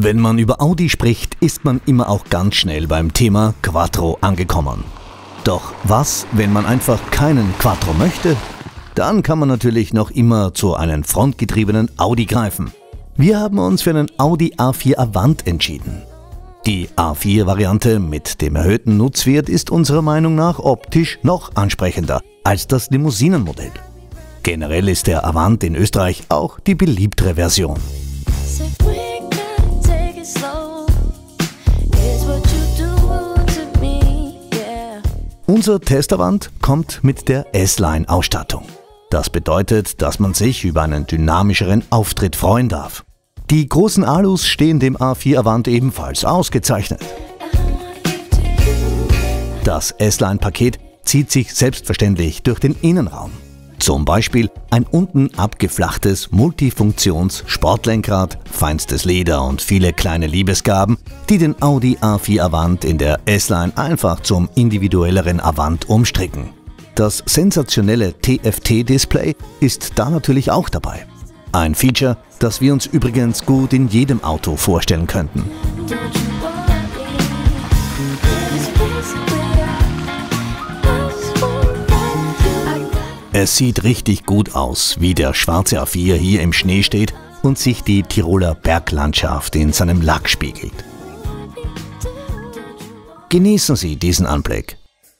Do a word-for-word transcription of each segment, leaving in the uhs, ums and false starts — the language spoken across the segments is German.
Wenn man über Audi spricht, ist man immer auch ganz schnell beim Thema Quattro angekommen. Doch was, wenn man einfach keinen Quattro möchte? Dann kann man natürlich noch immer zu einem frontgetriebenen Audi greifen. Wir haben uns für einen Audi A vier Avant entschieden. Die A vier Variante mit dem erhöhten Nutzwert ist unserer Meinung nach optisch noch ansprechender als das Limousinenmodell. Generell ist der Avant in Österreich auch die beliebtere Version. Unser Test-Avant kommt mit der S-Line-Ausstattung. Das bedeutet, dass man sich über einen dynamischeren Auftritt freuen darf. Die großen Alus stehen dem A vier Avant ebenfalls ausgezeichnet. Das S-Line-Paket zieht sich selbstverständlich durch den Innenraum. Zum Beispiel ein unten abgeflachtes Multifunktions-Sportlenkrad, feinstes Leder und viele kleine Liebesgaben, die den Audi A vier Avant in der S-Line einfach zum individuelleren Avant umstricken. Das sensationelle T F T-Display ist da natürlich auch dabei. Ein Feature, das wir uns übrigens gut in jedem Auto vorstellen könnten. Es sieht richtig gut aus, wie der schwarze A vier hier im Schnee steht und sich die Tiroler Berglandschaft in seinem Lack spiegelt. Genießen Sie diesen Anblick.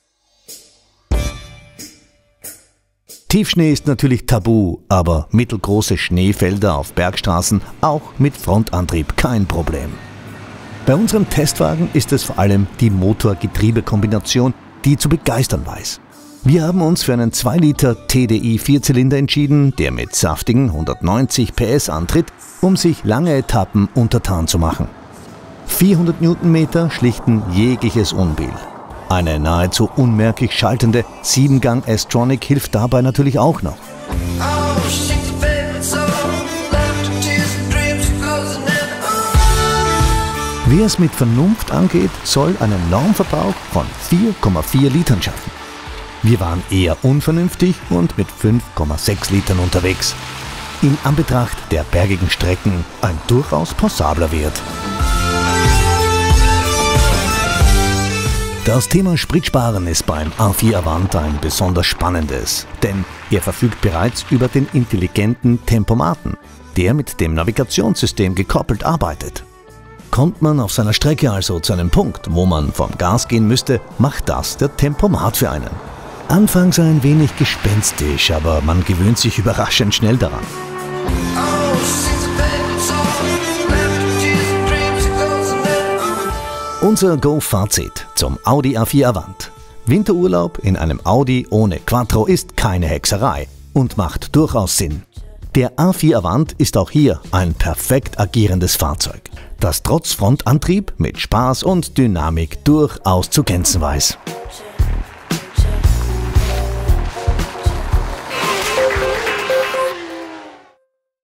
Tiefschnee ist natürlich tabu, aber mittelgroße Schneefelder auf Bergstraßen auch mit Frontantrieb kein Problem. Bei unserem Testwagen ist es vor allem die Motor-Getriebe-Kombination, die zu begeistern weiß. Wir haben uns für einen zwei Liter T D I Vierzylinder entschieden, der mit saftigen hundertneunzig P S antritt, um sich lange Etappen untertan zu machen. vierhundert Newtonmeter schlichten jegliches Unbill. Eine nahezu unmerklich schaltende sieben Gang S-Tronic hilft dabei natürlich auch noch. Wer es mit Vernunft angeht, soll einen Normverbrauch von vier Komma vier Litern schaffen. Wir waren eher unvernünftig und mit fünf Komma sechs Litern unterwegs. In Anbetracht der bergigen Strecken ein durchaus passabler Wert. Das Thema Spritsparen ist beim A vier Avant ein besonders spannendes, denn er verfügt bereits über den intelligenten Tempomaten, der mit dem Navigationssystem gekoppelt arbeitet. Kommt man auf seiner Strecke also zu einem Punkt, wo man vom Gas gehen müsste, macht das der Tempomat für einen. Anfangs ein wenig gespenstisch, aber man gewöhnt sich überraschend schnell daran. Unser Go-Fazit zum Audi A vier Avant. Winterurlaub in einem Audi ohne Quattro ist keine Hexerei und macht durchaus Sinn. Der A vier Avant ist auch hier ein perfekt agierendes Fahrzeug, das trotz Frontantrieb mit Spaß und Dynamik durchaus zu glänzen weiß.